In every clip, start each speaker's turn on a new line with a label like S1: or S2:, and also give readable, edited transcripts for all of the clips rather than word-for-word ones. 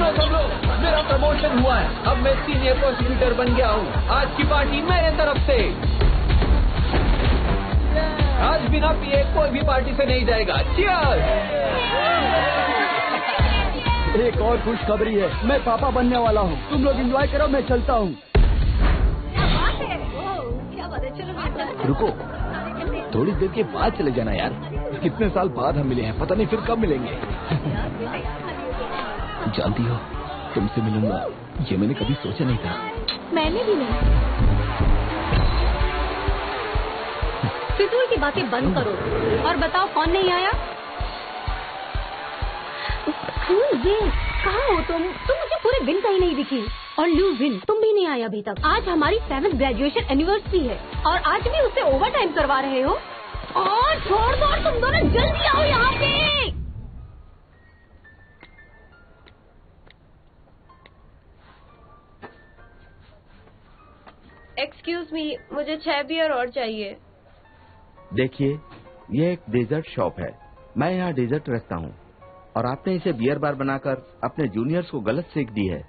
S1: सब लोग, मेरा प्रमोशन हुआ है, अब मैं सीनियर प्रोसिक्यूटर बन गया हूँ। आज की पार्टी मेरे तरफ से। आज बिना पिए कोई भी पार्टी से नहीं जाएगा। Cheers!
S2: एक और खुशखबरी है, मैं पापा बनने वाला हूँ। तुम लोग एंजॉय करो, मैं चलता हूँ।
S3: रुको, थोड़ी देर के बाद चले जाना यार। कितने साल बाद हम मिले हैं, पता नहीं फिर कब मिलेंगे। जानती हो, तुमसे मिलूंगा ये मैंने कभी सोचा नहीं था।
S4: मैंने भी नहीं। फिजूल की बातें बंद करो और बताओ कौन नहीं आया। विन, कहाँ हो तुम मुझे पूरे दिन कहीं नहीं दिखी। और ल्यू विन, तुम भी नहीं आए अभी तक। आज हमारी 7th ग्रेजुएशन एनिवर्सरी है और आज भी उससे ओवर टाइम करवा रहे हो। और छोड़ दो, तुम दोनों जल्दी आओ यहाँ पे।
S5: एक्सक्यूज मी, मुझे 6 बियर और चाहिए।
S6: देखिए, ये एक डेजर्ट शॉप है। मैं यहाँ डेजर्ट रखता हूँ और आपने इसे बियर बार बनाकर अपने जूनियर्स को गलत सीख दी है।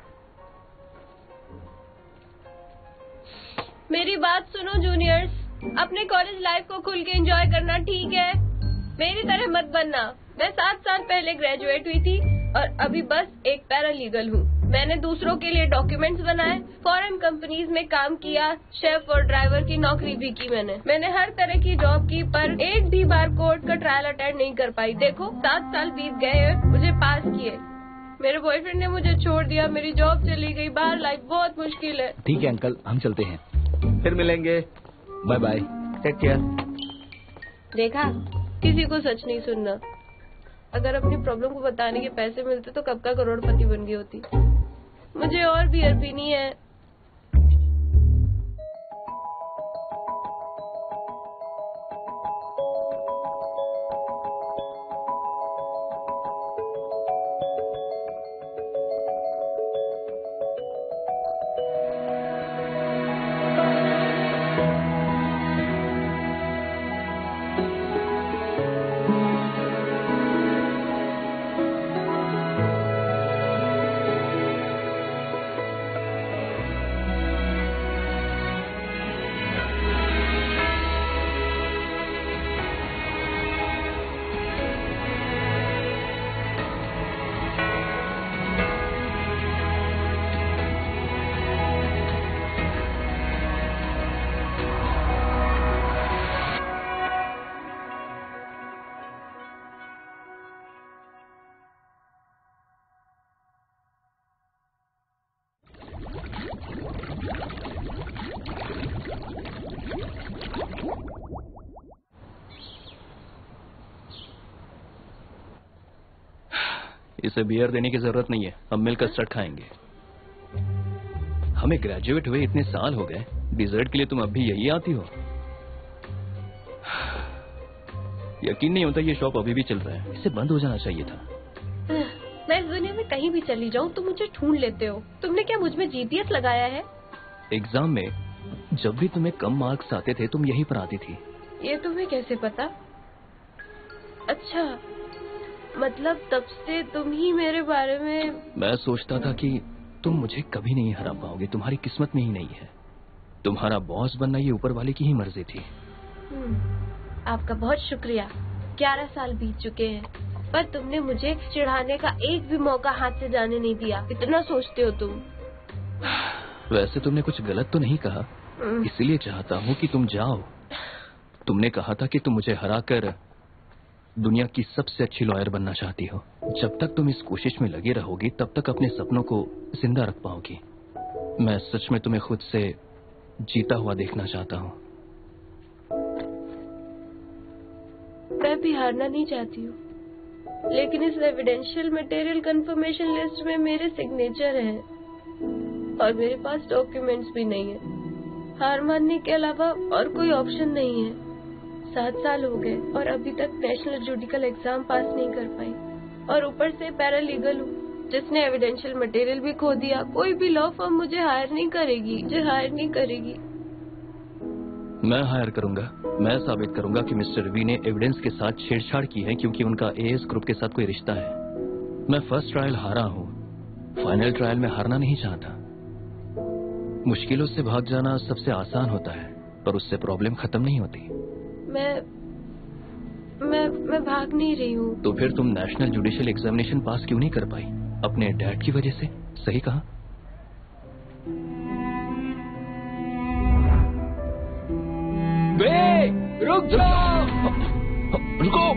S5: मेरी बात सुनो जूनियर्स, अपने कॉलेज लाइफ को खुल के एंजॉय करना ठीक है, मेरी तरह मत बनना। मैं 7 साल पहले ग्रेजुएट हुई थी और अभी बस एक पैरालीगल हूँ। मैंने दूसरों के लिए डॉक्यूमेंट्स बनाए, फॉरेन कंपनीज में काम किया, शेफ और ड्राइवर की नौकरी भी की। मैंने हर तरह की जॉब की, पर एक भी बार कोर्ट का ट्रायल अटेंड नहीं कर पाई। देखो 7 साल बीत गए, मुझे पास किए। मेरे बॉयफ्रेंड ने मुझे छोड़ दिया, मेरी जॉब चली गई, बाहर लाइफ बहुत मुश्किल है।
S3: ठीक है अंकल, हम चलते हैं,
S6: फिर मिलेंगे।
S3: Bye bye,
S6: take care.
S5: देखा, किसी को सच नहीं सुनना। अगर अपनी प्रॉब्लम को बताने के पैसे मिलते तो कब का करोड़पति बन गई होती। मुझे और बियर पीनी है।
S7: इसे बियर देने की जरूरत नहीं है, हम मिलकर कस्टर्ड खाएंगे। हमें ग्रेजुएट हुए इतने साल हो गए, डिजर्ट के लिए तुम अब भी यही आती हो? यकीन नहीं होता ये शॉप अभी भी चल रहा है, इसे बंद हो जाना चाहिए था।
S5: मैं इस दुनिया में कहीं भी चली जाऊं तुम मुझे ढूंढ लेते हो। तुमने क्या मुझ में जीपीएस लगाया है?
S7: एग्जाम में जब भी तुम्हें कम मार्क्स आते थे तुम यहीं पर आती थी।
S5: ये तुम्हें कैसे पता? अच्छा, मतलब तब से तुम ही मेरे बारे में।
S7: मैं सोचता था कि तुम मुझे कभी नहीं हरा पाओगे, तुम्हारी किस्मत में ही नहीं है। तुम्हारा बॉस बनना ये ऊपर वाले की ही मर्जी थी।
S5: आपका बहुत शुक्रिया। 11 साल बीत चुके हैं, पर तुमने मुझे चिढ़ाने का एक भी मौका हाथ से जाने नहीं दिया। इतना सोचते हो तुम।
S7: वैसे तुमने कुछ गलत तो नहीं कहा, इसलिए चाहता हूँ कि तुम जाओ। तुमने कहा था कि तुम मुझे हराकर दुनिया की सबसे अच्छी लॉयर बनना चाहती हो। जब तक तुम इस कोशिश में लगी रहोगी तब तक अपने सपनों को जिंदा रख पाओगी। मैं सच में तुम्हें खुद से जीता हुआ देखना चाहता हूँ।
S5: मैं भी हारना नहीं चाहती हूँ, लेकिन इस एविडेंशियल मटेरियल कंफर्मेशन लिस्ट में मेरे सिग्नेचर हैं और मेरे पास डॉक्यूमेंट्स भी नहीं है। हार मानने के अलावा और कोई ऑप्शन नहीं है। 7 साल हो गए और अभी तक नेशनल जुडिकल एग्जाम पास नहीं कर पाई, और ऊपर से पैरालीगल हूँ जिसने एविडेंशियल मटेरियल भी खो दिया। कोई भी लॉ फर्म मुझे हायर नहीं करेगी।
S7: मैं हायर करूंगा। मैं साबित करूंगा कि मिस्टर रवि ने एविडेंस के साथ छेड़छाड़ की है, क्योंकि उनका एएस ग्रुप के साथ कोई रिश्ता है। मैं फर्स्ट ट्रायल हारा हूँ, फाइनल ट्रायल में हारना नहीं चाहता। मुश्किलों से भाग जाना सबसे आसान होता है, पर उससे प्रॉब्लम खत्म नहीं होती।
S5: मैं भाग नहीं रही हूँ।
S7: तो फिर तुम नेशनल जुडिशियल एग्जामिनेशन पास क्यों नहीं कर पाई? अपने डैड की वजह से? सही कहा।
S1: बे, रुक जाओ।
S7: रुको।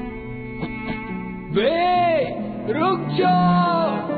S1: बे, रुक जाओ।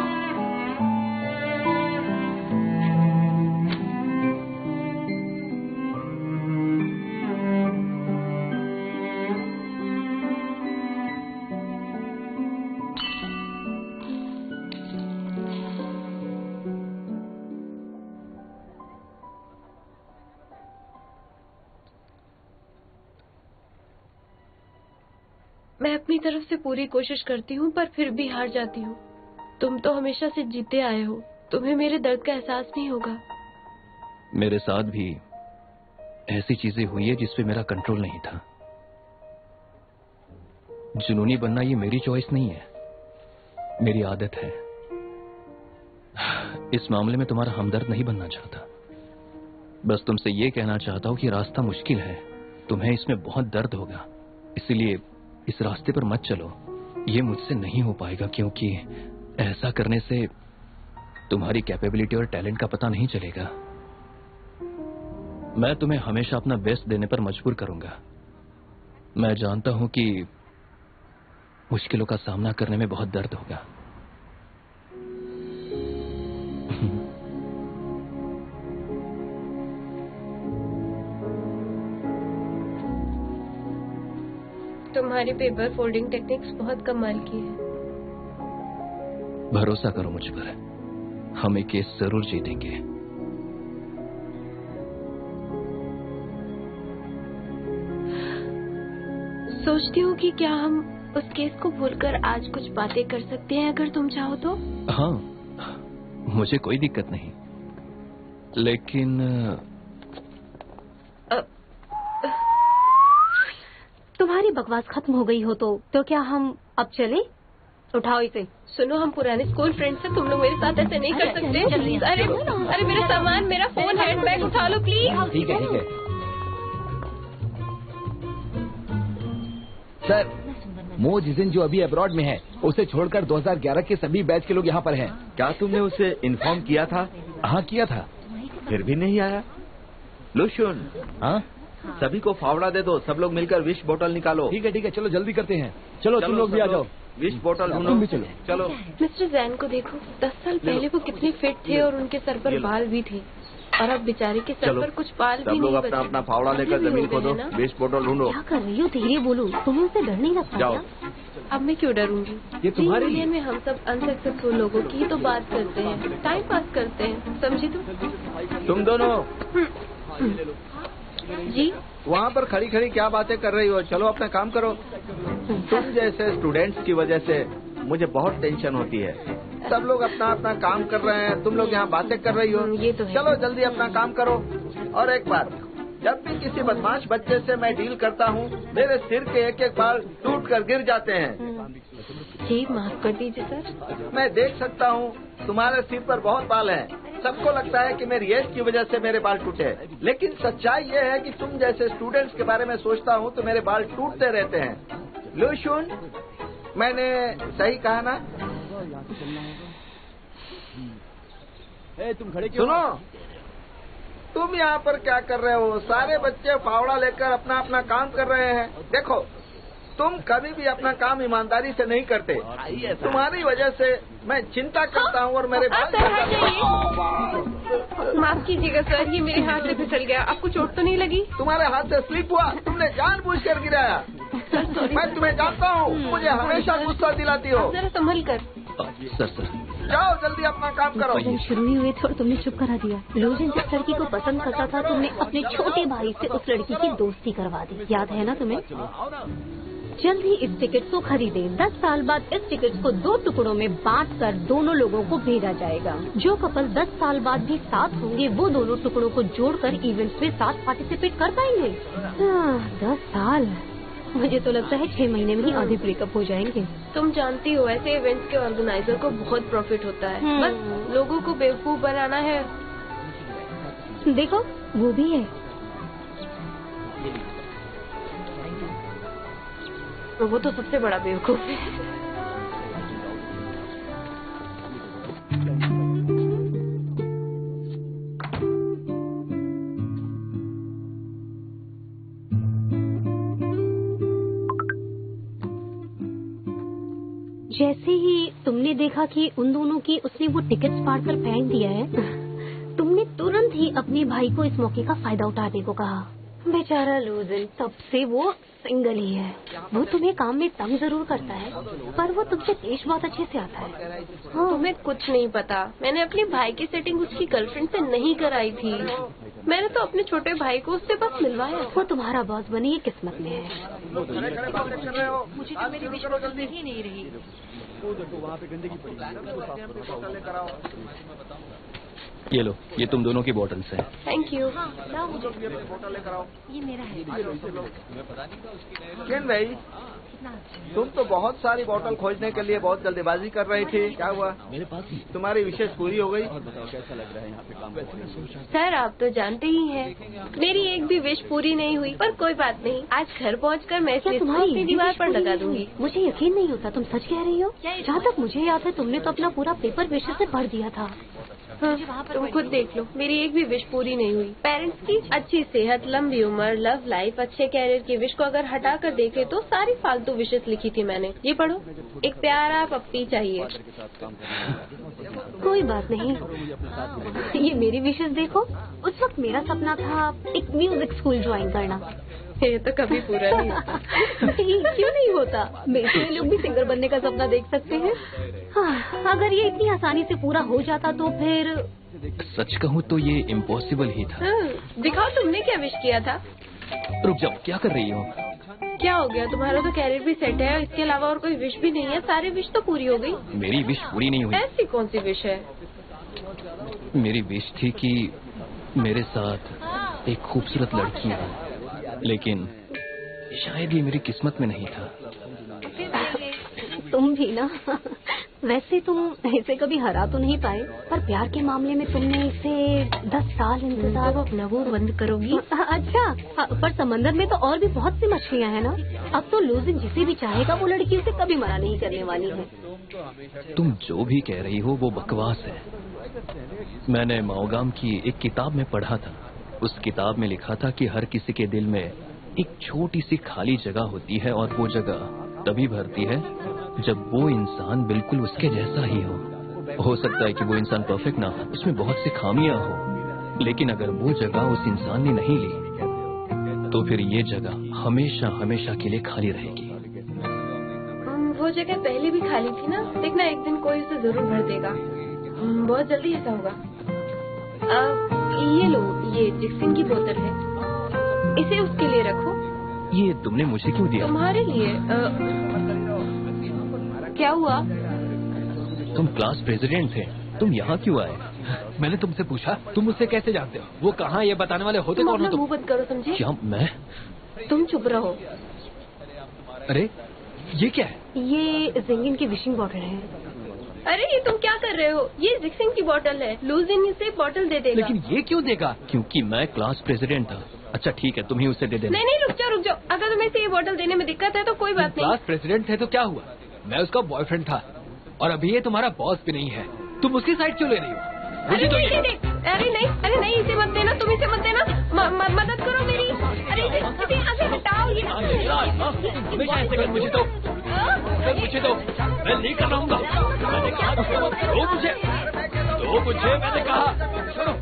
S5: मैं अपनी तरफ से पूरी कोशिश करती हूँ, पर फिर भी हार जाती हूँ। तुम तो हमेशा से जीते आए हो, तुम्हें मेरे दर्द का एहसास नहीं होगा।
S7: मेरे साथ भी ऐसी चीजें हुई है जिस पे मेरा कंट्रोल नहीं था। जुनूनी बनना ये मेरी चॉइस नहीं है, मेरी आदत है। इस मामले में तुम्हारा हमदर्द नहीं बनना चाहता, बस तुमसे ये कहना चाहता हूँ कि रास्ता मुश्किल है, तुम्हें इसमें बहुत दर्द होगा, इसलिए इस रास्ते पर मत चलो। ये मुझसे नहीं हो पाएगा, क्योंकि ऐसा करने से तुम्हारी कैपेबिलिटी और टैलेंट का पता नहीं चलेगा। मैं तुम्हें हमेशा अपना बेस्ट देने पर मजबूर करूंगा। मैं जानता हूं कि मुश्किलों का सामना करने में बहुत दर्द होगा।
S5: तुम्हारी पेपर फोल्डिंग टेक्निक्स बहुत कमाल की है।
S7: भरोसा करो मुझ पर, हम ये केस जरूर जीतेंगे।
S5: सोचती हूँ कि क्या हम उस केस को भूलकर आज कुछ बातें कर सकते हैं, अगर तुम चाहो तो।
S7: हाँ, मुझे कोई दिक्कत नहीं, लेकिन
S4: तुम्हारी बकवास खत्म हो गई हो तो क्या हम अब चले? उठाओ इसे।
S5: सुनो, हम पुराने स्कूल फ्रेंड्स हैं, तुम लोग मेरे साथ ऐसे नहीं कर सकते। अरे मेरा सामान, मेरा फोन, हैंडबैग उठा लो प्लीज।
S6: ठीक है ठीक है। सर, मो जिजिन जो अभी अब्रॉड में है, उसे छोड़कर 2011 के सभी बैच के लोग यहाँ पर हैं। क्या तुमने उसे इन्फॉर्म किया था? हाँ किया था। फिर भी नहीं आया। लुशुन, हाँ सभी को फावड़ा दे दो, सब लोग मिलकर विश बोतल निकालो। ठीक है, चलो जल्दी करते हैं। चलो तुम लोग भी आ जाओ, विश बोतल ढूंढो। भी चलो।
S5: मिस्टर जैन को देखो, 10 साल पहले वो कितने फिट थे और उनके सर पर बाल भी थे, और अब बेचारे के सर पर कुछ बाल भी नहीं बचे।
S6: सब लोग अपना अपना फावड़ा लेकर जमीन खोदो, विश बोतल ढूंढो।
S4: क्या कर रही हो? धीरे बोलो, तुम्हें उसे डर नहीं लगता?
S6: जाओ।
S5: अब मैं क्यों डरूंगी?
S6: ये तुम्हारे
S5: लिए में हम सब अनसक्सेसफुल लोगों की तो बात करते हैं, टाइम पास करते हैं, समझी
S6: तुम दोनों
S5: जी।
S6: वहाँ पर खड़ी खड़ी क्या बातें कर रही हो? चलो अपना काम करो। तुम जैसे स्टूडेंट्स की वजह से मुझे बहुत टेंशन होती है। सब लोग अपना अपना काम कर रहे हैं, तुम लोग यहाँ बातें कर रही हो।
S5: ये तो है।
S6: चलो जल्दी अपना काम करो। और एक बात, जब भी किसी बदमाश बच्चे से मैं डील करता हूँ, मेरे सिर के एक एक बाल टूट कर गिर जाते हैं।
S5: जी माफ कर दीजिए सर।
S6: मैं देख सकता हूँ तुम्हारे सिर पर बहुत बाल हैं। सबको लगता है कि मेरी एज की वजह से मेरे बाल टूटे, लेकिन सच्चाई ये है कि तुम जैसे स्टूडेंट्स के बारे में सोचता हूँ तो मेरे बाल टूटते रहते हैं। लुशुन, मैंने सही कहा ना?
S2: तुम खड़े क्यों?
S6: सुनो, तुम यहाँ पर क्या कर रहे हो? सारे बच्चे फावड़ा लेकर अपना अपना काम कर रहे हैं। देखो, तुम कभी भी अपना काम ईमानदारी से नहीं करते। तुम्हारी वजह से मैं चिंता करता हूँ और मेरे
S5: माफ कीजिएगा सर, ये मेरे हाथ से फिसल गया। आपको चोट तो नहीं लगी?
S6: तुम्हारे हाथ से स्लिप हुआ, तुमने जानबूझकर गिराया। मैं तुम्हें जानता हूँ, मुझे हमेशा गुस्सा दिलाती हो।
S5: जरा संभल कर।
S7: सर
S6: जाओ जल्दी अपना काम करो।
S4: जब शुरू ही हुए थे और तुमने चुप करा दिया। लोजन जिस लड़की को पसंद करता था, तुमने अपने छोटे भाई से उस लड़की की दोस्ती करवा दी, याद है ना तुम्हें? जल्द ही इस टिकट को खरीदें। 10 साल बाद इस टिकट को 2 टुकड़ों में बांटकर दोनों लोगों को भेजा जाएगा। जो कपल 10 साल बाद भी साथ होंगे, वो दोनों टुकड़ों को जोड़कर इवेंट्स में साथ पार्टिसिपेट कर पाएंगे। 10 साल, मुझे तो लगता है 6 महीने में ही आधे ब्रेकअप हो जाएंगे।
S5: तुम जानती हो ऐसे इवेंट्स के ऑर्गेनाइजर को बहुत प्रॉफिट होता है। बस लोगों को बेवकूफ बनाना है।
S4: देखो वो भी है।
S5: वो तो सबसे बड़ा बेवकूफ है।
S4: जैसे ही तुमने देखा कि उन दोनों की उसने वो टिकट्स फाड़ कर फेंक दिया है, तुमने तुरंत ही अपने भाई को इस मौके का फायदा उठाने को कहा। बेचारा लूजर, तब से वो सिंगल ही है। वो तुम्हें काम में तंग जरूर करता है, पर वो तुमसे पेश बहुत अच्छे से आता है।
S5: हाँ। तुम्हें कुछ नहीं पता, मैंने अपने भाई की सेटिंग उसकी गर्लफ्रेंड से नहीं कराई थी। मैंने तो अपने छोटे भाई को उससे बस मिलवाया।
S4: वो तुम्हारा बॉस बनी ये किस्मत में है।
S5: मुझे तो मेरी विश बॉटल में ही नहीं रही।
S2: वहाँ पे गंदगी
S7: ये लो, ये तुम दोनों की बॉटल्स हैं।
S5: Thank you.
S4: ये मेरा है।
S8: किन भाई, तुम तो बहुत सारी बोतल खोजने के लिए बहुत जल्दीबाजी कर रही थी, क्या हुआ?
S3: मेरे पास ही।
S8: तुम्हारी विशेष पूरी हो गई?
S2: और बताओ कैसा लग रहा है यहाँ पे काम?
S5: सर आप तो जानते ही हैं, मेरी एक भी विश पूरी नहीं हुई, पर कोई बात नहीं, आज घर पहुंचकर मैं इसे अपनी दीवार पर लगा दूंगी।
S4: मुझे यकीन नहीं होता तुम सच कह रही हो। जहाँ तक मुझे याद है तुमने तो अपना पूरा पेपर विशेष से पढ़ दिया था।
S5: हाँ, तुम खुद देख लो, मेरी एक भी विश पूरी नहीं हुई। पेरेंट्स की अच्छी सेहत, लंबी उम्र, लव लाइफ, अच्छे कैरियर की विश को अगर हटा कर देखे तो सारी फालतू विशेष लिखी थी मैंने। ये पढ़ो, एक प्यारा पप्पी चाहिए।
S4: कोई बात नहीं, ये मेरी विशेष देखो। उस वक्त मेरा सपना था एक म्यूजिक स्कूल ज्वाइन करना।
S5: ये तो कभी पूरा नहीं होता।
S4: क्यों नहीं होता? मेरे लोग भी सिंगर बनने का सपना देख सकते हैं। हाँ, अगर ये इतनी आसानी से पूरा हो जाता तो फिर।
S7: सच कहूँ तो ये इम्पॉसिबल ही था।
S5: दिखाओ तुमने क्या विश किया था।
S7: रुक जाओ, क्या कर रही हो?
S5: क्या हो गया? तुम्हारा तो कैरियर भी सेट है, इसके अलावा और कोई विश भी नहीं है। सारी विश तो पूरी हो गई।
S7: मेरी विश पूरी नहीं हुई।
S5: ऐसी कौन सी विश है?
S7: मेरी विश थी कि मेरे साथ एक खूबसूरत लड़की है, लेकिन शायद ये मेरी किस्मत में नहीं था।
S4: तुम भी ना। वैसे तुम इसे कभी हरा तो नहीं पाए, पर प्यार के मामले में तुमने इसे 10 साल इंतजार।
S5: अपना वो बंद करोगी?
S4: अच्छा, पर समंदर में तो और भी बहुत सी मछलियाँ हैं ना। अब तो लूजिंग जिसे भी चाहेगा वो लड़की उसे कभी मना नहीं करने वाली है।
S7: तुम जो भी कह रही हो वो बकवास है। मैंने माओगाम की एक किताब में पढ़ा था। उस किताब में लिखा था कि हर किसी के दिल में एक छोटी सी खाली जगह होती है, और वो जगह तभी भरती है जब वो इंसान बिल्कुल उसके जैसा ही हो सकता है कि वो इंसान परफेक्ट ना हो, उसमें बहुत सी खामियां हो, लेकिन अगर वो जगह उस इंसान ने नहीं ली तो फिर ये जगह हमेशा हमेशा के लिए खाली रहेगी।
S5: वो जगह पहले भी खाली थी ना, देखना एक दिन कोई उसे जरूर भर देगा। बहुत जल्दी ऐसा होगा। ये लो, ये जिक्सिन की बोतल है, इसे उसके लिए रखो।
S7: ये तुमने मुझे क्यों दिया?
S5: तुम्हारे लिए। क्या हुआ?
S7: तुम क्लास प्रेसिडेंट थे, तुम यहाँ क्यों आए?
S3: मैंने तुमसे पूछा तुम मुझसे कैसे जानते हो? वो कहाँ ये बताने वाले होते कौन हो तुम?
S5: मुंह बंद करो, समझे?
S7: क्या मैं?
S5: तुम चुप रहो।
S3: अरे ये क्या है?
S4: ये जिंगिन की विशिंग बॉटल है।
S5: अरे ये तुम क्या कर रहे हो? ये जिक्सिन की बोतल है, लूजिन इसे बोतल दे देगा।
S3: लेकिन ये क्यों देगा?
S7: क्योंकि मैं क्लास प्रेसिडेंट था। अच्छा ठीक है, तुम ही उसे दे देना।
S5: नहीं, रुक जाओ। अगर तुम्हें इसे ये बोतल देने में दिक्कत है तो कोई बात नहीं।
S3: क्लास प्रेसिडेंट थे तो क्या हुआ? मैं उसका बॉयफ्रेंड था, और अभी ये तुम्हारा बॉस भी नहीं है। तुम उसकी साइड क्यों ले रही हो? मुझे तो
S5: अरे नहीं, इसे मत देना, तुम इसे मत देना। मदद करो मेरी। अरे इसे हटाओ। ये
S3: हमेशा ऐसे कर। मुझे तो मैं नहीं कर रहूंगा। मैंने कहा तो मुझे मैंने कहा छोड़ो।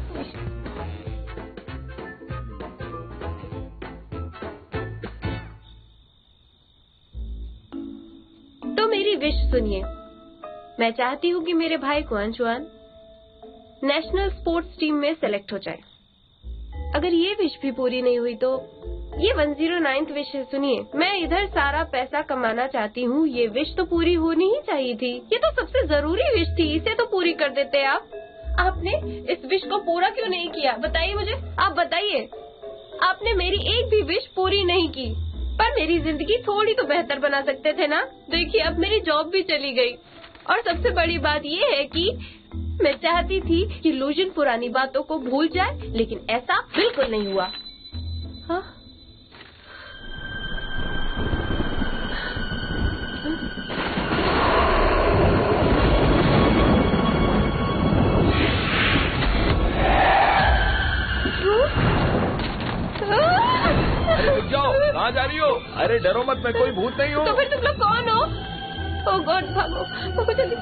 S5: तो मेरी विश सुनिए। मैं चाहती हूँ कि मेरे भाई को अंशुआन नेशनल स्पोर्ट्स टीम में सेलेक्ट हो जाए। अगर ये विश भी पूरी नहीं हुई तो ये 109th विश है। सुनिए, मैं इधर सारा पैसा कमाना चाहती हूँ। ये विश तो पूरी होनी ही चाहिए थी। ये तो सबसे जरूरी विश थी, इसे तो पूरी कर देते आप। आपने इस विश को पूरा क्यों नहीं किया? बताइए मुझे, आप बताइए। आपने मेरी एक भी विश पूरी नहीं की। पर मेरी जिंदगी थोड़ी तो बेहतर बना सकते थे ना। देखिए अब मेरी जॉब भी चली गई और सबसे बड़ी बात ये है कि मैं चाहती थी कि लूजन पुरानी बातों को भूल जाए, लेकिन ऐसा बिल्कुल नहीं हुआ। हाँ?
S6: अरे रुक जाओ, कहाँ जा रही हो? अरे डरो मत, मैं कोई भूत नहीं हूँ।
S5: तो फिर तुम लोग कौन हो? ओह गॉड, भागो भागो जल्दी।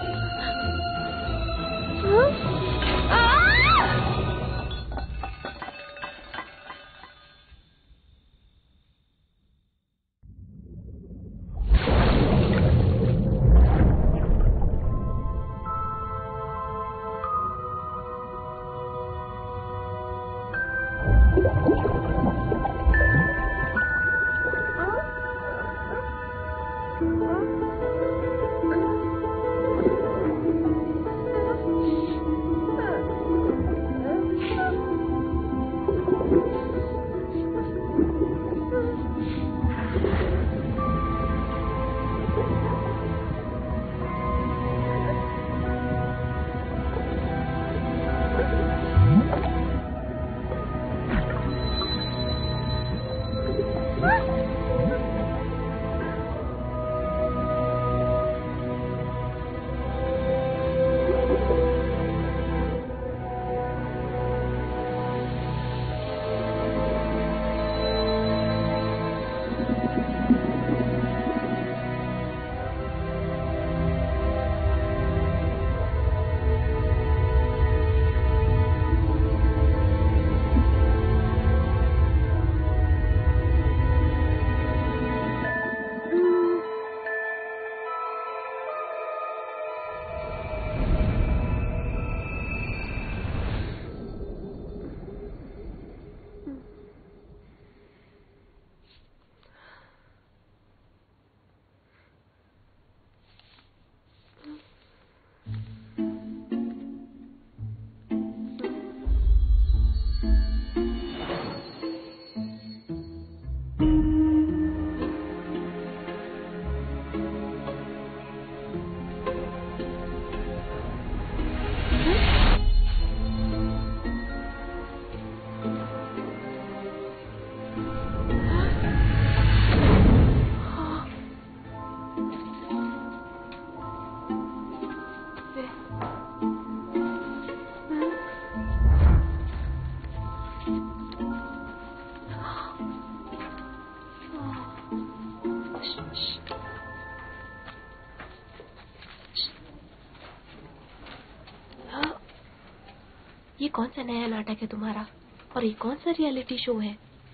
S5: ये कौन सा नया नाटक है तुम्हारा? और ये कौन सा रियलिटी शो है?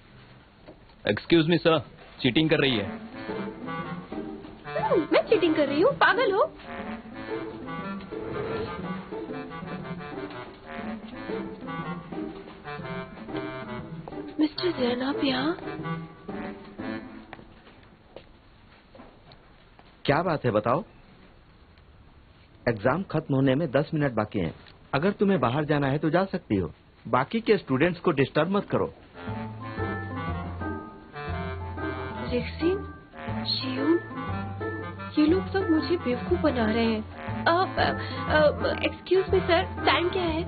S7: एक्सक्यूज मी सर, चीटिंग कर रही है।
S5: मैं चीटिंग कर रही हूँ? पागल हो? मिस्टर जैन, आप यहाँ?
S8: क्या बात है बताओ। एग्जाम खत्म होने में 10 मिनट बाकी हैं। अगर तुम्हें बाहर जाना है तो जा सकती हो। बाकी के स्टूडेंट्स को डिस्टर्ब मत करो।
S5: रिक्सिन, शियून, ये लोग सब मुझे बेवकूफ बना रहे हैं। एक्सक्यूज मी सर, टाइम क्या है?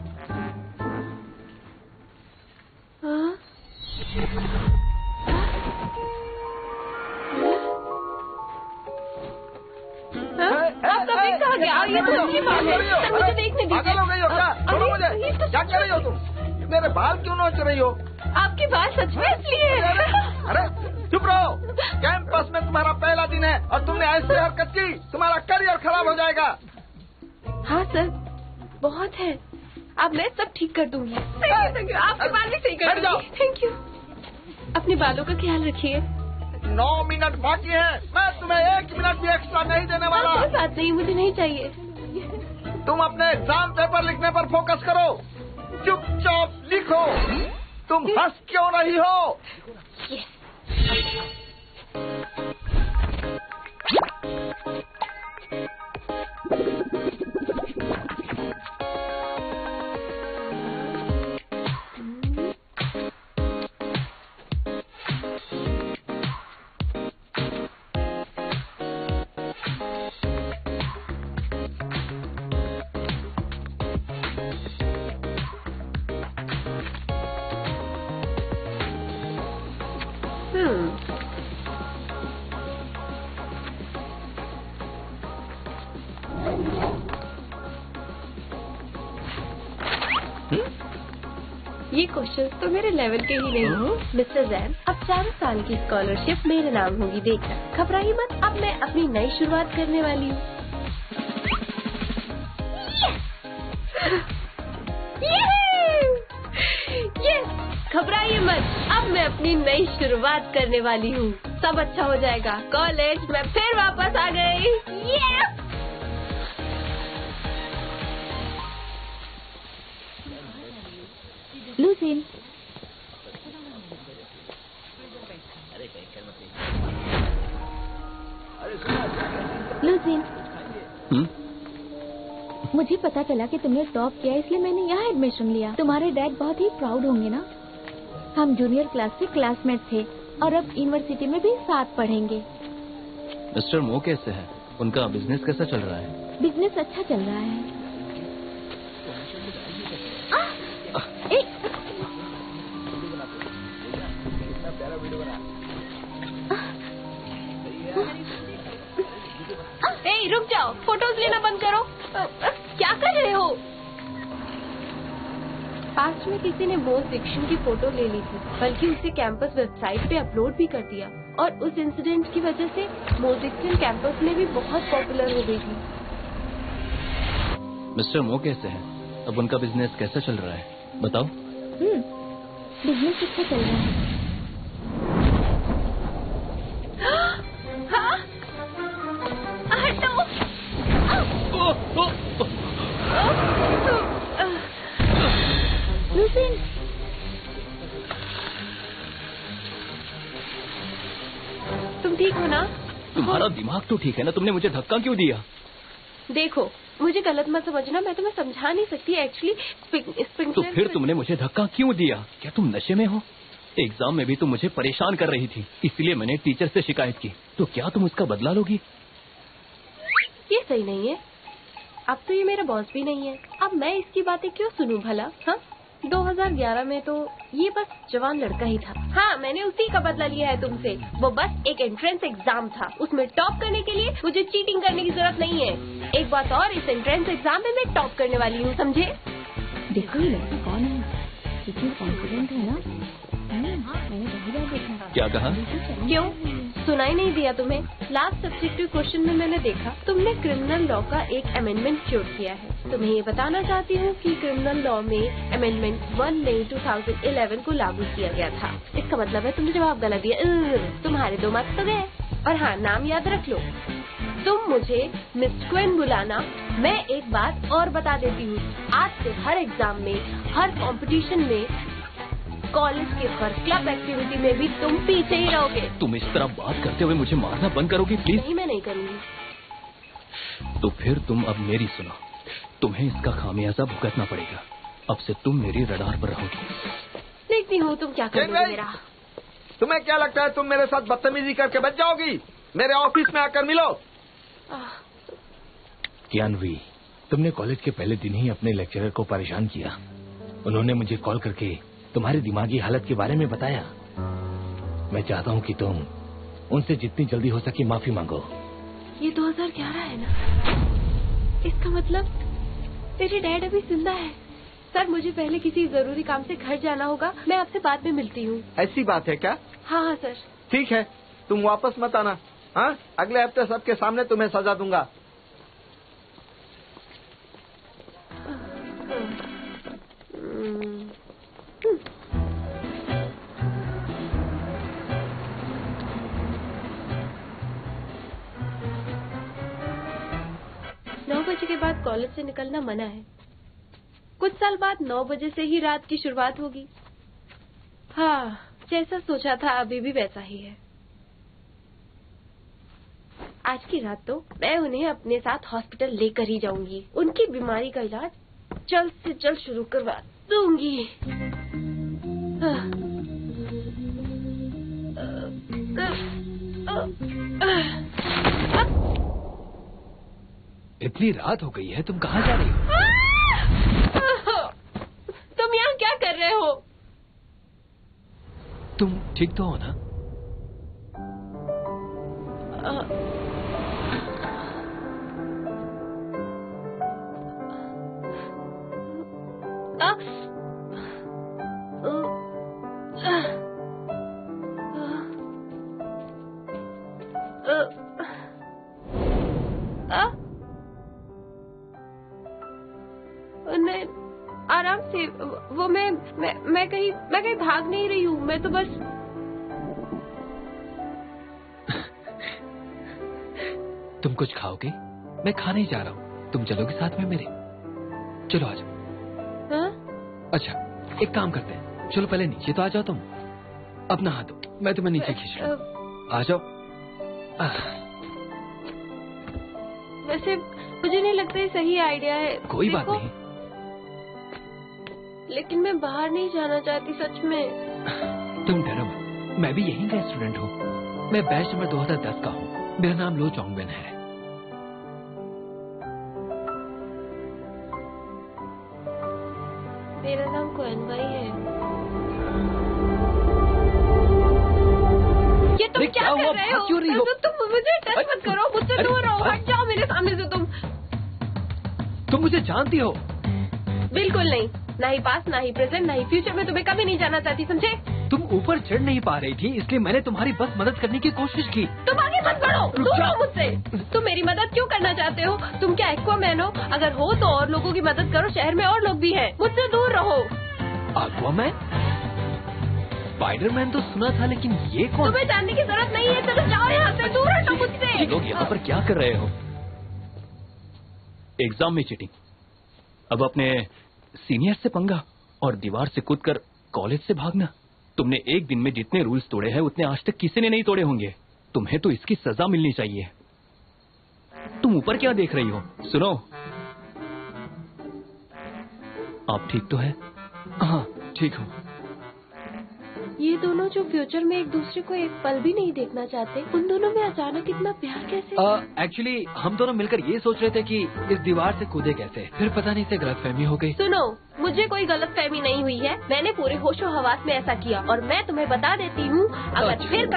S5: आप कभी कहाँ गया? ये तो अच्छी बात है। सर मुझे देखने दीजिए।
S8: पागल हो गई हो क्या? छोड़ो मुझे। क्या कर रही हो तुम? मेरे बाल क्यों नोच रही हो?
S5: आपके बाल सच में इसलिए?
S8: अरे चुप रहो। कैंपस में तुम्हारा पहला दिन है और तुमने ऐसी हरकत की, तुम्हारा करियर खराब हो जाएगा।
S5: हाँ सर, बहुत है। अब मैं सब ठीक कर दूंगी। Thank you. आपके बाल भी सही कर दूंगी। Thank you. अपने बालों का ख्याल रखिए।
S8: 9 मिनट बाकी है। मैं तुम्हें 1 मिनट भी एक्स्ट्रा नहीं देने वाला।
S5: कोई बात नहीं, मुझे नहीं चाहिए।
S8: तुम अपने एग्जाम पेपर लिखने पर फोकस करो। चुपचाप लिखो। तुम हंस क्यों रही हो?
S5: ये क्वेश्चन तो मेरे लेवल के ही नहीं। मिस्टर जैन, अब 4 साल की स्कॉलरशिप मेरे नाम होगी, देखना। घबराइए मत, अब मैं अपनी नई शुरुआत करने वाली हूँ। घबराइए मत, अब मैं अपनी नई शुरुआत करने वाली हूँ। सब अच्छा हो जाएगा। कॉलेज मैं फिर वापस आ गई। यस!
S4: लूसीन, लूसीन, मुझे पता चला कि तुमने टॉप किया, इसलिए मैंने यहाँ एडमिशन लिया। तुम्हारे डैड बहुत ही प्राउड होंगे ना। हम जूनियर क्लास से क्लासमेट थे और अब यूनिवर्सिटी में भी साथ पढ़ेंगे।
S7: मिस्टर मो कैसे हैं? उनका बिजनेस कैसा चल रहा है?
S4: बिजनेस अच्छा चल रहा है।
S5: रुक जाओ, फोटोज लेना बंद करो। क्या कर रहे हो? पास्ट में किसी ने मोज डिक्शन की फोटो ले ली थी, बल्कि उसे कैंपस वेबसाइट पे अपलोड भी कर दिया, और उस इंसिडेंट की वजह से मोज डिक्शन कैंपस में भी बहुत पॉपुलर हो गई थी।
S7: मिस्टर मो कैसे हैं? अब उनका बिजनेस कैसा चल रहा है, बताओ।
S4: बिजनेस अच्छा चल रहा है।
S5: हाँ? हटो!
S4: लूसीन,
S5: तुम ठीक हो ना?
S7: तुम्हारा दिमाग तो ठीक है ना? तुमने मुझे धक्का क्यों दिया?
S5: देखो, मुझे गलत मत समझना, मैं तुम्हें समझा नहीं सकती एक्चुअली।
S7: तो फिर तुमने मुझे धक्का क्यों दिया? क्या तुम नशे में हो? एग्जाम में भी तुम मुझे परेशान कर रही थी, इसलिए मैंने टीचर से शिकायत की। तो क्या तुम उसका बदला लोगी?
S5: ये सही नहीं है। अब तो ये मेरा बॉस भी नहीं है, अब मैं इसकी बातें क्यों सुनूं भला? हाँ, 2011 में तो ये बस जवान लड़का ही था। हाँ, मैंने उसी का बदला लिया है तुमसे। वो बस एक एंट्रेंस एग्जाम था, उसमें टॉप करने के लिए मुझे चीटिंग करने की जरूरत नहीं है। एक बात और, इस एंट्रेंस एग्जाम में मैं टॉप करने वाली हूँ, समझे?
S4: देखो ये लड़की कौन है, कितनी कॉन्फिडेंट है ना। मैंने वही बात देखा।
S7: क्या कहा?
S5: क्यों, सुनाई नहीं दिया तुम्हें? लास्ट सब्जेक्टिव क्वेश्चन में मैंने देखा तुमने क्रिमिनल लॉ का एक अमेंडमेंट जोड़ किया है। तुम्हें ये बताना चाहती हूँ कि क्रिमिनल लॉ में अमेंडमेंट 1 मई 2011 को लागू किया गया था। इसका मतलब है तुमने जवाब गलत दिया। तुम्हारे 2 मार्क्स तो गए। और हाँ, नाम याद रख लो, तुम मुझे मिस क्वीन बुलाना। मैं एक बात और बता देती हूँ, आज से हर एग्जाम में, हर कंपटीशन में, कॉलेज के हर क्लब एक्टिविटी में भी तुम पीछे ही रहोगे।
S7: तुम इस तरह बात करते हुए मुझे मारना बंद करोगी प्लीज?
S5: नहीं, मैं नहीं करूँगी।
S7: तो फिर तुम अब मेरी सुनो, तुम्हें इसका खामियाजा भुगतना पड़ेगा। अब से तुम मेरी रडार पर रहोगी।
S5: देखती हूँ तुम क्या करोगे मेरा।
S8: तुम्हें क्या लगता है तुम मेरे साथ बदतमीजी करके बच जाओगी? मेरे ऑफिस में आकर मिलो।
S9: ज्ञानवी, तुमने कॉलेज के पहले दिन ही अपने लेक्चरर को परेशान किया। उन्होंने मुझे कॉल करके तुम्हारी दिमागी हालत के बारे में बताया। मैं चाहता हूँ कि तुम उनसे जितनी जल्दी हो सके माफी मांगो।
S5: ये 2011 है ना? इसका मतलब तेरे डैड अभी जिंदा है। सर, मुझे पहले किसी जरूरी काम से घर जाना होगा, मैं आपसे बाद में मिलती हूँ।
S8: ऐसी बात है क्या?
S5: हाँ हाँ सर।
S8: ठीक है, तुम वापस मत आना। हाँ, अगले हफ्ते सबके सामने तुम्हें सजा दूंगा।
S5: के बाद कॉलेज से निकलना मना है। कुछ साल बाद 9 बजे से ही रात की शुरुआत होगी। हाँ, जैसा सोचा था अभी भी वैसा ही है। आज की रात तो मैं उन्हें अपने साथ हॉस्पिटल लेकर ही जाऊंगी। उनकी बीमारी का इलाज जल्द से जल्द शुरू करवा दूंगी।
S7: इतनी रात हो गई है, तुम कहाँ जा रही हो?
S5: तुम यहाँ क्या कर रहे हो?
S7: तुम ठीक तो हो ना?
S5: नहीं, आराम से। वो मैं कहीं भाग नहीं रही हूँ। मैं तो बस
S7: तुम कुछ खाओगे? मैं खाने ही जा रहा हूँ, तुम चलोगे साथ में मेरे? चलो आ जाओ।
S5: हाँ?
S7: अच्छा एक काम करते हैं, चलो पहले नीचे तो आ जाओ तुम। अब नहा दो, मैं तुम्हें नीचे खींच रहा हूँ। आ जाओ।
S5: वैसे मुझे नहीं लगता ये सही आइडिया है।
S7: कोई बात नहीं।
S5: लेकिन मैं बाहर नहीं जाना चाहती सच में।
S7: तुम डरो मत, मैं भी यहीं का स्टूडेंट हूँ। मैं बैच नंबर 2010 का हूँ। मेरा नाम लो चोंगवेन है।
S5: मेरा नाम कोएन भाई है। ये तुम क्या कर रहे हो?
S7: क्यों रही हो?
S5: तुम मुझे टच मत करो, मुझसे दूर रहो, हट जाओ मेरे सामने से। तुम
S7: मुझे जानती हो?
S5: बिल्कुल नहीं, ना ही पास्ट, ना ही प्रेजेंट, ना ही फ्यूचर में तुम्हें कभी नहीं जाना चाहती, समझे?
S7: तुम ऊपर चढ़ नहीं पा रही थी, इसलिए मैंने तुम्हारी बस मदद करने की कोशिश की।
S5: तुम आगे मत बढ़ो, दूर रहो मुझसे। तुम मेरी मदद क्यों करना चाहते हो? तुम क्या एक्वामैन हो? अगर हो तो और लोगों की मदद करो, शहर में और लोग भी हैं। मुझसे दूर रहो।
S7: एक्वामैन? स्पाइडरमैन तो सुना था, लेकिन ये कौन?
S5: तुम्हें जानने की जरूरत नहीं है, चलो जाओ यहाँ से, दूर हटो मुझसे।
S7: ये लोग यहाँ पर क्या कर रहे हो? एग्जाम में चीटिंग, अब अपने सीनियर से पंगा और दीवार से कूदकर कॉलेज से भागना। तुमने एक दिन में जितने रूल्स तोड़े हैं उतने आज तक किसी ने नहीं तोड़े होंगे। तुम्हें तो इसकी सजा मिलनी चाहिए। तुम ऊपर क्या देख रही हो? सुनो, आप ठीक तो है? हाँ ठीक हूँ।
S5: ये दोनों जो फ्यूचर में एक दूसरे को एक पल भी नहीं देखना चाहते, उन दोनों में अचानक इतना प्यार कैसे?
S7: एक्चुअली हम दोनों मिलकर ये सोच रहे थे कि इस दीवार से कूदे कैसे, फिर पता नहीं से गलतफहमी हो गई।
S5: सुनो, मुझे कोई गलतफहमी नहीं हुई है। मैंने पूरे होशो हवास में ऐसा किया और मैं तुम्हें बता देती हूँ, अगर फिर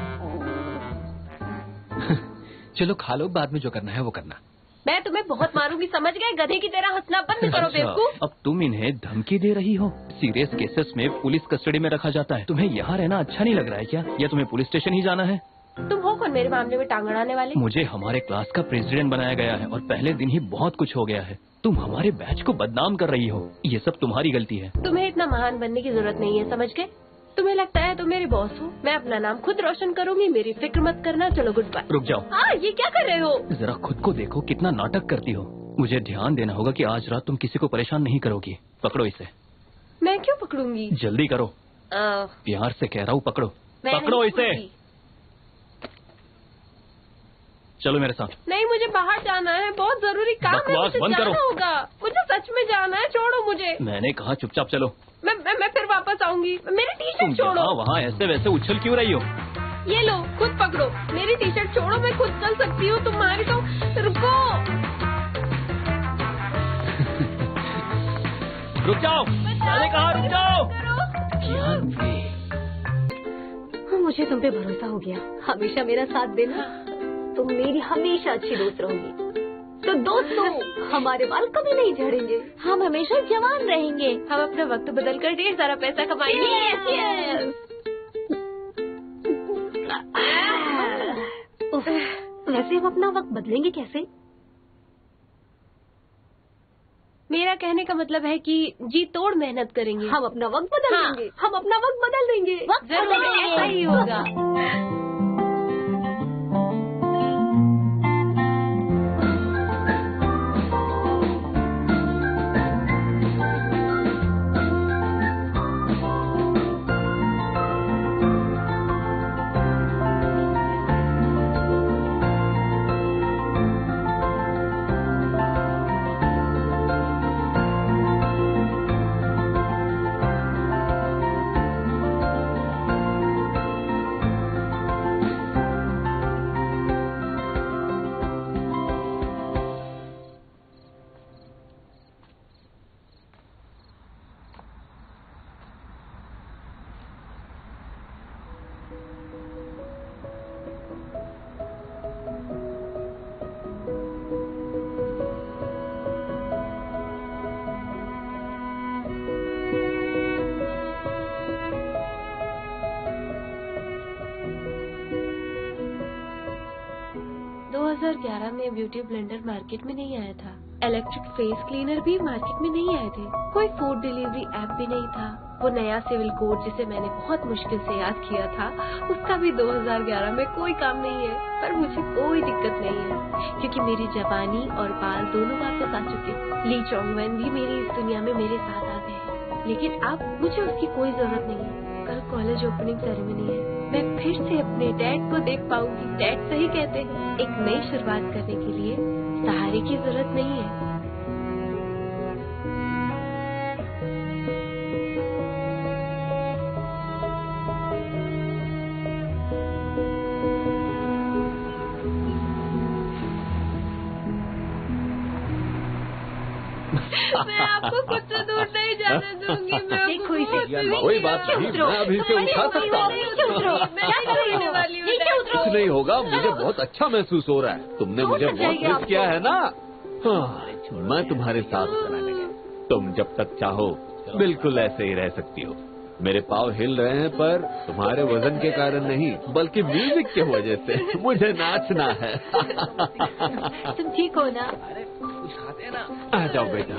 S7: चलो खा लो, बाद में जो करना है वो करना।
S5: मैं तुम्हें बहुत मारूंगी, समझ गए? गधे की तरह हंसना बंद करो बेवकूफ।
S7: अब तुम इन्हें धमकी दे रही हो? सीरियस केसेस में पुलिस कस्टडी में रखा जाता है। तुम्हें यहाँ रहना अच्छा नहीं लग रहा है क्या? या तुम्हें पुलिस स्टेशन ही जाना है?
S5: तुम हो कौन मेरे मामले में टांग अड़ाने वाले?
S7: मुझे हमारे क्लास का प्रेसिडेंट बनाया गया है और पहले दिन ही बहुत कुछ हो गया है। तुम हमारे बैच को बदनाम कर रही हो, ये सब तुम्हारी गलती है।
S5: तुम्हें इतना महान बनने की जरूरत नहीं है, समझ गए? तुम्हें लगता है तुम मेरे बॉस हो? मैं अपना नाम खुद रोशन करूंगी, मेरी फिक्र मत करना। चलो गुड बाय।
S7: रुक जाओ।
S5: हाँ, ये क्या कर रहे हो?
S7: जरा खुद को देखो, कितना नाटक करती हो। मुझे ध्यान देना होगा कि आज रात तुम किसी को परेशान नहीं करोगी। पकड़ो इसे।
S5: मैं क्यों पकड़ूंगी?
S7: जल्दी करो। प्यार से कह रहा हूँ, पकड़ो। पकड़ो इसे। चलो मेरे साथ।
S5: नहीं, मुझे बाहर जाना है, बहुत जरूरी काम है, मुझे जाना होगा। मुझे सच में जाना है, छोड़ो मुझे।
S7: मैंने कहा चुपचाप चलो।
S5: मैं फिर वापस आऊंगी। मेरी टी शर्ट छोड़ो।
S7: वहाँ ऐसे वैसे उछल क्यों रही हो?
S5: ये लो, खुद पकड़ो। मेरी टी शर्ट छोड़ो, मैं खुद चल सकती हूँ, तुम्हारी तो। रुको।
S7: रुक जाओ, मैंने कहा रुक जाओ।
S4: मुझे तुम पे भरोसा हो गया, हमेशा मेरा साथ देना। तुम मेरी हमेशा अच्छी दोस्त रहोगी। तो दोस्तों, हमारे बाल कभी नहीं झड़ेंगे, हम हमेशा जवान रहेंगे।
S5: हम अपना वक्त बदल कर ढेर सारा पैसा कमाएंगे।
S4: वैसे हम अपना वक्त बदलेंगे कैसे?
S5: मेरा कहने का मतलब है कि जी तोड़ मेहनत करेंगे।
S4: हम अपना वक्त बदल देंगे। हम अपना वक्त बदल देंगे।
S5: जरूर ऐसा ही होगा। में ब्यूटी ब्लेंडर मार्केट में नहीं आया था, इलेक्ट्रिक फेस क्लीनर भी मार्केट में नहीं आए थे, कोई फूड डिलीवरी ऐप भी नहीं था। वो नया सिविल कोड जिसे मैंने बहुत मुश्किल से याद किया था, उसका भी 2011 में कोई काम नहीं है। पर मुझे कोई दिक्कत नहीं है, क्योंकि मेरी जवानी और बाल दोनों वापस आ चुके। ली चोंग वेन भी मेरी इस दुनिया में मेरे साथ आ गए हैं, लेकिन अब मुझे उसकी कोई जरूरत नहीं है। कल कॉलेज ओपनिंग सेरेमनी है, मैं फिर से अपने डैड को देख पाऊंगी। डैड सही कहते हैं, एक नई शुरुआत करने के लिए सहारे की जरूरत नहीं है। मैं आपको खुद से दूर नहीं जाने दूंगी।
S6: कोई बात नहीं, मैं अभी से उठा सकता हूँ। कुछ नहीं होगा, मुझे बहुत अच्छा महसूस हो रहा है। तुमने मुझे बहुत मिस किया है ना। हाँ, मैं तुम्हारे साथ तुम जब तक चाहो बिल्कुल ऐसे ही रह सकती हो। मेरे पाँव हिल रहे हैं, पर तुम्हारे वजन के कारण नहीं, बल्कि म्यूजिक की वजह से। मुझे नाचना है।
S4: तुम ठीक हो ना?
S6: आ जाओ बेटा।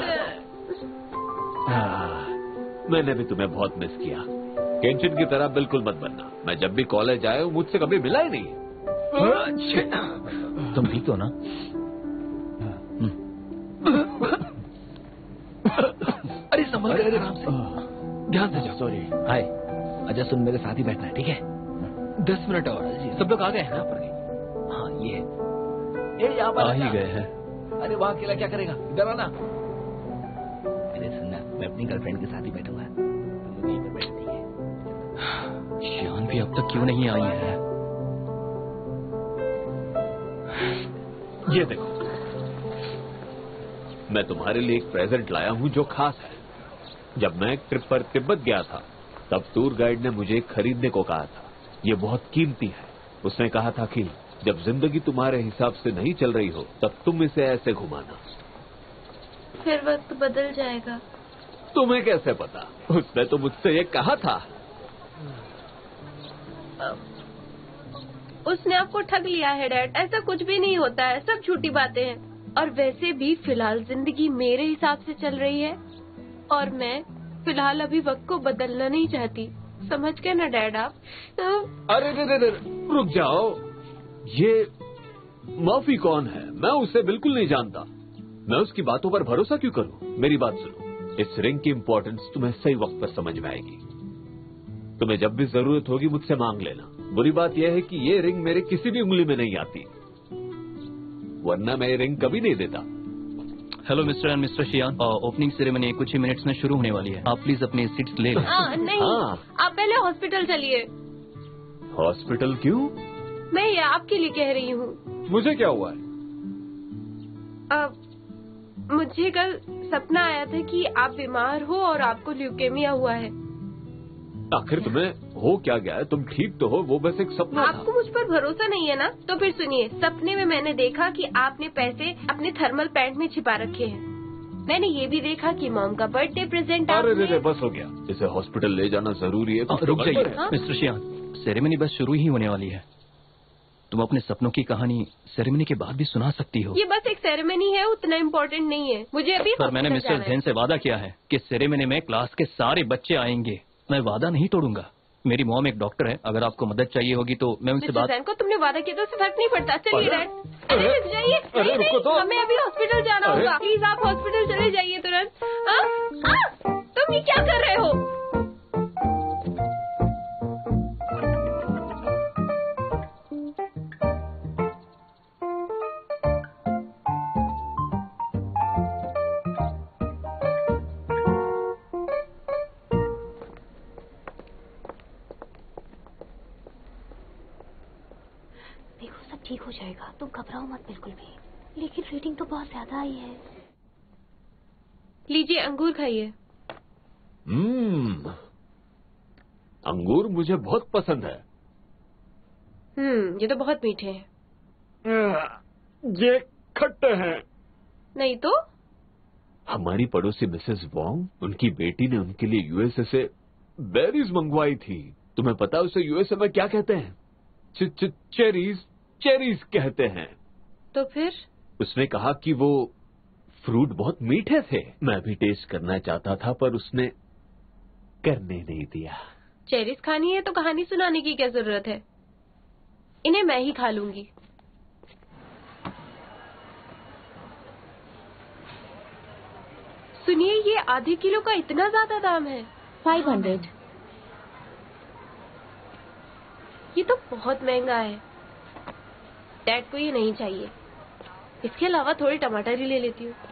S6: मैंने भी तुम्हें बहुत मिस किया। केंचन की तरह बिल्कुल मत बनना। मैं जब भी कॉलेज आया हूँ मुझसे कभी मिला ही नहीं।
S7: तुम ठीक हो ना?
S9: अरे संभल कर, आराम से, ध्यान से जाओ। सॉरी। हाय, अच्छा सुन, मेरे साथ ही बैठना है, ठीक है? 10 मिनट और। सब लोग आ गए हैं ना? पर गए। हाँ, ये यहाँ पर
S7: आ ही गए हैं।
S9: अरे वहाँ अकेला क्या करेगा? इधर आना। अरे सुनना, मैं अपनी गर्लफ्रेंड के साथ ही बैठूंगा, तुम यहीं पर बैठ, ठीक है?
S7: शियान भी अब तक क्यों नहीं आई है?
S6: ये देखो, मैं तुम्हारे लिए एक प्रेजेंट लाया हूँ जो खास है। जब मैं एक ट्रिप पर तिब्बत गया था, तब टूर गाइड ने मुझे खरीदने को कहा था। ये बहुत कीमती है। उसने कहा था कि जब जिंदगी तुम्हारे हिसाब से नहीं चल रही हो, तब तुम इसे ऐसे घुमाना।
S5: फिर वक्त बदल जाएगा।
S6: तुम्हें कैसे पता? उसने तो मुझसे ये कहा था।
S5: उसने आपको ठग लिया है डैड। ऐसा कुछ भी नहीं होता है, सब झूठी बातें हैं। और वैसे भी फिलहाल जिंदगी मेरे हिसाब से चल रही है, और मैं फिलहाल अभी वक्त को बदलना नहीं चाहती। समझ गए ना डैड आप?
S6: अरे रुक जाओ। ये मर्फी कौन है? मैं उसे बिल्कुल नहीं जानता। मैं उसकी बातों पर भरोसा क्यों करूं? मेरी बात सुनो, इस रिंग की इम्पोर्टेंस तुम्हें सही वक्त पर समझ में आएगी। तुम्हें जब भी जरूरत होगी मुझसे मांग लेना। बुरी बात यह है कि ये रिंग मेरे किसी भी उंगली में नहीं आती, वरना मैं ये रिंग कभी नहीं देता।
S7: हेलो मिस्टर एंड मिस्टर शियान, ओपनिंग सेरेमनी कुछ ही मिनट्स में शुरू होने वाली है। आप प्लीज अपनी सीट्स ले लें।
S5: नहीं, आप पहले हॉस्पिटल चलिए।
S6: हॉस्पिटल क्यों?
S5: मैं ये आपके लिए कह रही हूँ।
S6: मुझे क्या हुआ है?
S5: मुझे कल सपना आया था कि आप बीमार हो और आपको ल्यूकेमिया हुआ है।
S6: आखिर तुम्हें हो क्या गया है? तुम ठीक तो हो? वो बस एक सपना था।
S5: आपको मुझ पर भरोसा नहीं है ना? तो फिर सुनिए, सपने में मैंने देखा कि आपने पैसे अपने थर्मल पैंट में छिपा रखे हैं। मैंने ये भी देखा कि मॉम का बर्थडे प्रेजेंट
S6: अरे बस हो गया। इसे हॉस्पिटल ले जाना जरूरी है।
S7: रुक जाइए मिस्टर शियान, सेरेमनी बस शुरू ही होने वाली है। तुम अपने सपनों की कहानी सेरेमनी के बाद भी सुना सकती हो।
S5: ये बस एक सेरेमनी है, उतना इम्पोर्टेंट नहीं है। मुझे अभी
S7: सर, मैंने मिस्टर जैन से वादा किया है कि सेरेमनी में क्लास के सारे बच्चे आएंगे। मैं वादा नहीं तोड़ूंगा। मेरी मॉम एक डॉक्टर है, अगर आपको मदद चाहिए होगी तो मैं उनसे बात।
S5: को तुमने वादा किया तो उससे फर्क नहीं पड़ता। चलिए डैड, जाइए। हमें अभी हॉस्पिटल जाना होगा। प्लीज आप हॉस्पिटल चले जाइए तुरंत। तुम ये क्या कर रहे हो?
S4: ठीक हो जाएगा, तुम घबराओ मत बिल्कुल भी। लेकिन रीडिंग तो बहुत ज्यादा आई है।
S5: लीजिए, अंगूर खाइए।
S6: अंगूर मुझे बहुत पसंद है।
S5: ये तो बहुत मीठे हैं।
S6: ये खट्टे हैं।
S5: नहीं तो?
S6: हमारी पड़ोसी मिसेस वोंग, उनकी बेटी ने उनके लिए यूएसए से बेरीज मंगवाई थी। तुम्हें पता है उसे यूएसए में क्या कहते हैं? चेरीज कहते हैं।
S5: तो फिर
S10: उसने कहा कि वो फ्रूट बहुत मीठे थे। मैं भी टेस्ट करना चाहता था पर उसने करने नहीं दिया।
S5: चेरीज खानी है तो कहानी सुनाने की क्या जरूरत है? इन्हें मैं ही खा लूंगी। सुनिए, ये आधे किलो का इतना ज्यादा दाम है।
S4: 500।
S5: ये तो बहुत महंगा है। डैड को ये नहीं चाहिए। इसके अलावा थोड़े टमाटर ही ले लेती हूँ।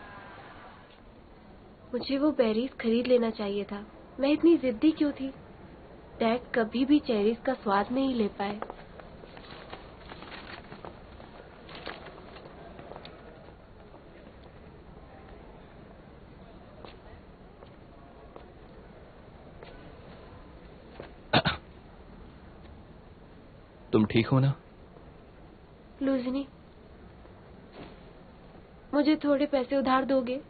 S5: मुझे वो बेरीज खरीद लेना चाहिए था। मैं इतनी जिद्दी क्यों थी? डैड कभी भी चेरीज का स्वाद नहीं ले पाए।
S7: तुम ठीक हो ना?
S5: लूजनी, मुझे थोड़े पैसे उधार दोगे?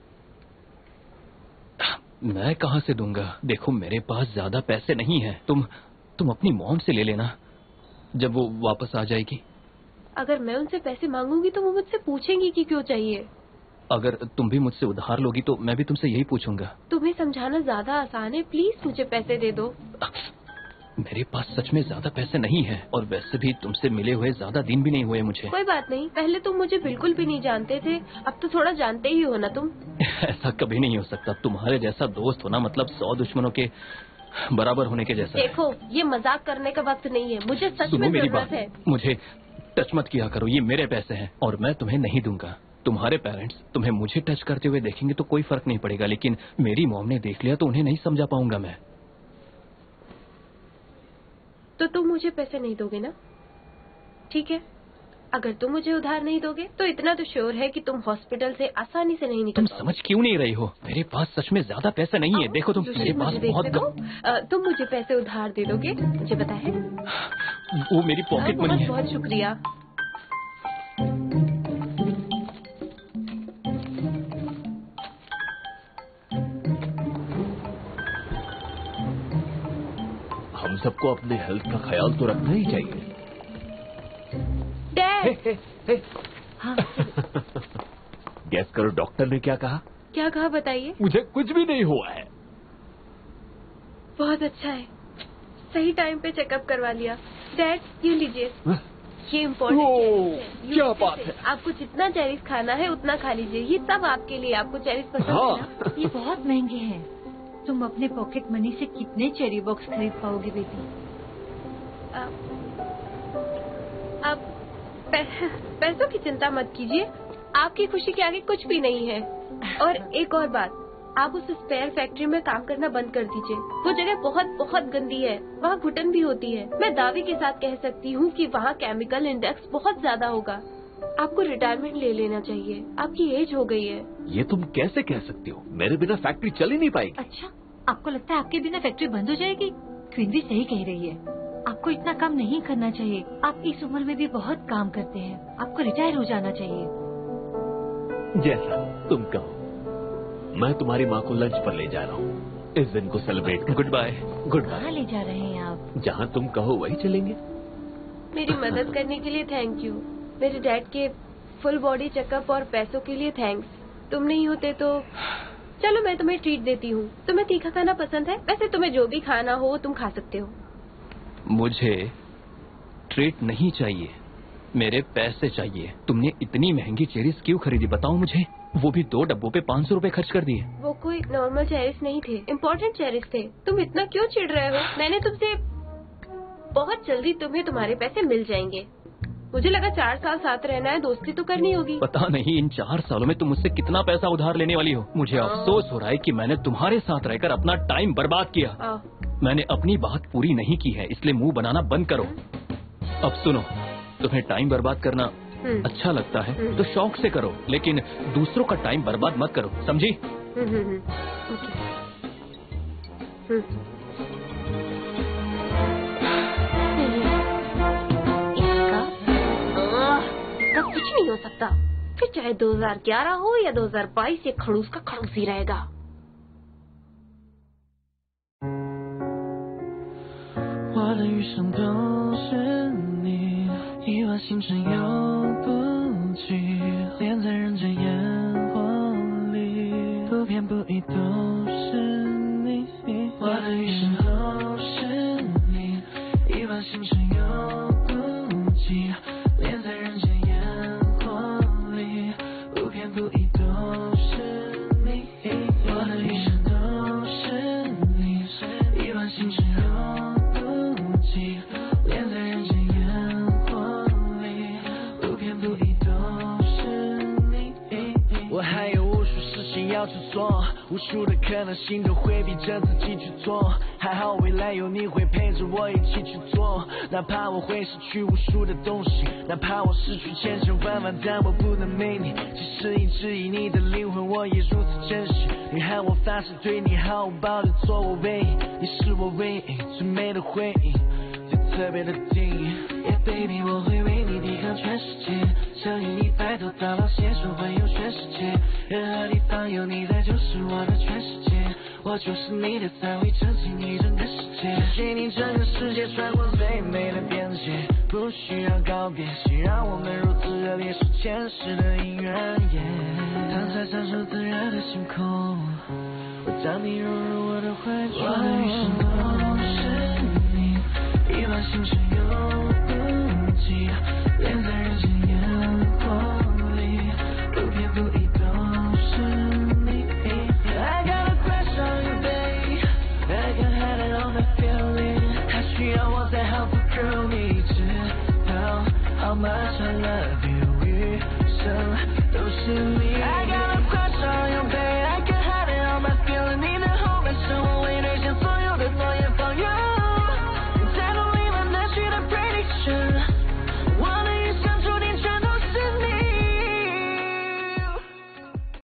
S7: मैं कहाँ से दूंगा? देखो, मेरे पास ज्यादा पैसे नहीं हैं। तुम अपनी मॉम से ले लेना जब वो वापस आ जाएगी।
S5: अगर मैं उनसे पैसे मांगूंगी तो वो मुझसे पूछेंगी कि क्यों चाहिए।
S7: अगर तुम भी मुझसे उधार लोगी तो मैं भी तुमसे यही पूछूंगा।
S5: तुम्हें समझाना ज्यादा आसान है। प्लीज मुझे पैसे दे दो।
S7: मेरे पास सच में ज्यादा पैसे नहीं हैं और वैसे भी तुमसे मिले हुए ज्यादा दिन भी नहीं हुए मुझे।
S5: कोई बात नहीं, पहले तुम मुझे बिल्कुल भी नहीं जानते थे, अब तो थोड़ा जानते ही हो ना तुम।
S7: ऐसा कभी नहीं हो सकता। तुम्हारे जैसा दोस्त होना मतलब 100 दुश्मनों के बराबर होने के जैसा।
S5: देखो, ये मजाक करने का वक्त नहीं है। मुझे सच में जरूरत है।
S7: मुझे टच मत किया करो, ये मेरे पैसे हैं और मैं तुम्हें नहीं दूंगा। तुम्हारे पेरेंट्स तुम्हें मुझे टच करते हुए देखेंगे तो कोई फर्क नहीं पड़ेगा, लेकिन मेरी मॉम ने देख लिया तो उन्हें नहीं समझा पाऊंगा मैं।
S5: तो तुम मुझे पैसे नहीं दोगे ना? ठीक है, अगर तुम मुझे उधार नहीं दोगे तो इतना तो श्योर है कि तुम हॉस्पिटल से आसानी से नहीं निकल।
S7: तुम समझ क्यों नहीं रही हो? मेरे पास सच में ज्यादा पैसे नहीं है। देखो तुम, मेरे पास बहुत
S5: तुम मुझे पैसे उधार दे दोगे? मुझे पता है।
S7: वो मेरी पॉकेट मनी है।
S5: बहुत शुक्रिया।
S10: हम सबको अपने हेल्थ का ख्याल तो रखना ही चाहिए।
S5: डैड,
S4: हाँ।
S10: गैस करो डॉक्टर ने क्या कहा?
S5: क्या कहा बताइए?
S10: मुझे कुछ भी नहीं हुआ है।
S5: बहुत अच्छा है, सही टाइम पे चेकअप करवा लिया। डैड, ये लीजिए, ये इम्पोर्टेंट है।
S10: क्या बात है?
S5: आपको जितना चेरीज खाना है उतना खा लीजिए। ये सब आपके लिए। आपको चेरीज पसंद है ना?
S4: ये बहुत महंगे हैं। तुम अपने पॉकेट मनी से कितने चेरी बॉक्स खरीद पाओगी बेटी?
S5: आप पैसों की चिंता मत कीजिए। आपकी खुशी के आगे कुछ भी नहीं है। और एक और बात, आप उस स्पेयर फैक्ट्री में काम करना बंद कर दीजिए। वो जगह बहुत बहुत गंदी है। वहाँ घुटन भी होती है। मैं दावे के साथ कह सकती हूँ कि वहाँ केमिकल इंडेक्स बहुत ज्यादा होगा। आपको रिटायरमेंट ले लेना चाहिए। आपकी एज हो गई है।
S10: ये तुम कैसे कह सकती हो? मेरे बिना फैक्ट्री चल ही नहीं पाएगी।
S4: अच्छा, आपको लगता है आपके बिना फैक्ट्री बंद हो जाएगी? क्वीन भी सही कह रही है। आपको इतना काम नहीं करना चाहिए। आप इस उम्र में भी बहुत काम करते हैं। आपको रिटायर हो जाना चाहिए।
S10: जैसा तुम कहो। मैं तुम्हारी माँ को लंच पर ले जा रहा हूँ। इस दिन को सेलिब्रेट कर।
S7: Goodbye.
S10: Goodbye.
S4: कहाँ ले जा रहे हैं आप?
S10: जहाँ तुम कहो वही चलेंगे।
S5: मेरी मदद करने के लिए थैंक यू। मेरे डैड के फुल बॉडी चेकअप और पैसों के लिए थैंक्स। तुम नहीं होते तो चलो मैं तुम्हें ट्रीट देती हूँ। तुम्हें तीखा खाना पसंद है? वैसे तुम्हें जो भी खाना हो तुम खा सकते हो।
S7: मुझे ट्रीट नहीं चाहिए, मेरे पैसे चाहिए। तुमने इतनी महंगी चेरीज क्यों खरीदी बताओ मुझे? वो भी 2 डब्बों पे 500 रुपए खर्च कर दिए।
S5: वो कोई नॉर्मल चेरीज नहीं थे, इम्पोर्टेंट चेरीज थे। तुम इतना क्यों चिढ़ रहे हो? मैंने तुमसे बहुत जल्दी तुम्हें तुम्हारे पैसे मिल जाएंगे। मुझे लगा 4 साल साथ रहना है, दोस्ती तो करनी होगी।
S7: पता नहीं इन 4 सालों में तुम मुझसे कितना पैसा उधार लेने वाली हो। मुझे अफसोस हो रहा है कि मैंने तुम्हारे साथ रहकर अपना टाइम बर्बाद किया। मैंने अपनी बात पूरी नहीं की है, इसलिए मुंह बनाना बंद करो। अब सुनो, तुम्हें टाइम बर्बाद करना अच्छा लगता है तो शौक से करो, लेकिन दूसरों का टाइम बर्बाद मत करो, समझी?
S5: इसका कुछ नहीं हो सकता। फिर चाहे 2011 हो या 2022, ये खड़ूस का खड़ूस ही रहेगा।
S11: 我的余生都是你，一往情深又不羁，连在人片不移都是你，我的余生都是你，一往情深又不羁，恋在人间烟火里，不偏不倚都是你，我的余生都是你，一往情深又不羁，恋在人间烟火里，不偏不倚都是你。
S12: 我还有无数事情要去做，无数的可能性都会逼着自己去做，还好未来有你会陪着我一起去做，哪怕我会失去无数的东西，哪怕我失去千千万万，但我不能没你，即使一直以你的灵魂我也如此珍惜，你和我发誓对你毫无保留做我唯一，你是我唯一最美的回忆，最特别的定义。
S11: Yeah baby 我会为你抵抗全世界，想与你白头到老，携手环游全世界，任何地方有你在就是我的全世界，我就是你的菜，会撑起你整个世界，
S12: 给你整个世界穿过最美的边界，不需要告别，谁让我们如此热烈，是前世的姻缘。
S11: 当才享受自然的星空，我将你融入我的怀中，我的余生都是你，一往情深又不羁，恋在人间烟火里，不偏不倚都是你。I got a crush on you, babe. I can hide it on the feeling. 还需要我再好 prove 你知道 how much I love you， 余生都是你。